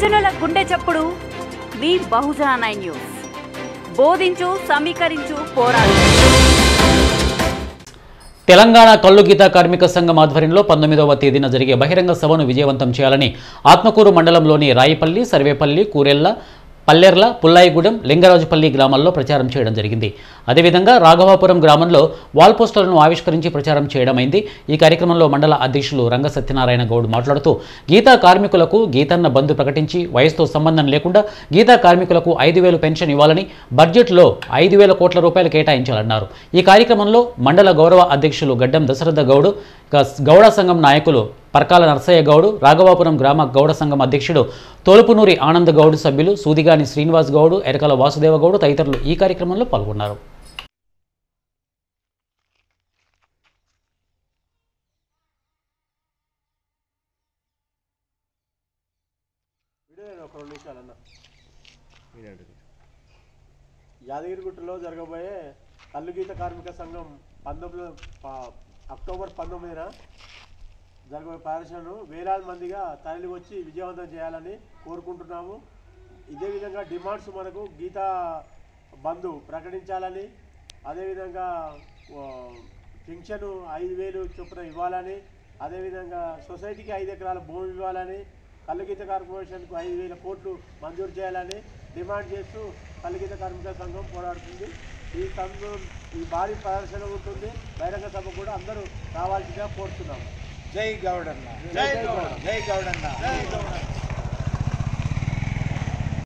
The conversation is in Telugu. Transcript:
బహుజనుల గుండె చప్పుడు మీ బహుజన 9 న్యూస్. బోధించు, సమీకరించు, పోరాడు. తెలంగాణ కల్లు గీత కార్మిక సంఘం ఆధ్వర్యంలో 19వ తేదీన జరిగే బహిరంగ సభను విజయవంతం చేయాలని ఆత్మకూరు మండలంలోని రాయిపల్లి, సర్వేపల్లి, కూరెళ్ల, పల్లెర్ల, పుల్లాయిగూడెం, లింగరాజుపల్లి గ్రామాల్లో ప్రచారం చేయడం జరిగింది. అదేవిధంగా రాఘవాపురం గ్రామంలో వాల్ పోస్టర్లను ఆవిష్కరించి ప్రచారం చేయడమైంది. ఈ కార్యక్రమంలో మండల అధ్యక్షులు రంగ సత్యనారాయణ గౌడ్ మాట్లాడుతూ గీతా కార్మికులకు గీతన్న బంధు ప్రకటించి వయసుతో సంబంధం లేకుండా గీతా కార్మికులకు 5,000 పెన్షన్ ఇవ్వాలని, బడ్జెట్లో 5,000 కోట్ల రూపాయలు కేటాయించాలన్నారు. ఈ కార్యక్రమంలో మండల గౌరవ అధ్యక్షులు గడ్డం దశరథ గౌడ్, గౌడ సంఘం నాయకులు పర్కాల నర్సయ్య గౌడ్, రాఘవాపురం గ్రామ గౌడ సంఘం అధ్యక్షుడు తోలుపునూరి ఆనంద్ గౌడ్, సభ్యులు సూదిగాని శ్రీనివాస్ గౌడ్, ఎరకల వాసుదేవ గౌడ్ తదితరులు ఈ కార్యక్రమంలో పాల్గొన్నారు. యాదగిరిగుట్టలో జరగబోయే కల్లు గీత కార్మిక సంఘం అక్టోబర్ 19న జరగబోయే ప్రదర్శనను వేలాది మందిగా తరలి వచ్చి విజయవంతం చేయాలని కోరుకుంటున్నాము. ఇదే విధంగా డిమాండ్స్ మనకు గీతా బంధు ప్రకటించాలని, అదేవిధంగా పెన్షన్ 5,000 చొప్పున ఇవ్వాలని, అదేవిధంగా సొసైటీకి 5 ఎకరాల భూమి ఇవ్వాలని, కల్లు గీత కార్పొరేషన్కు 5,000 కోట్లు మంజూరు చేయాలని డిమాండ్ చేస్తూ కల్లు గీత కార్మిక సంఘం పోరాడుతుంది. ఈ భారీ ప్రదర్శన ఉంటుంది. బహిరంగ సభ కూడా అందరూ రావాల్సిందిగా కోరుతున్నాము. జై గౌడన్న, జై గౌడన్న, జై గౌడన్న, జై గౌడన్న.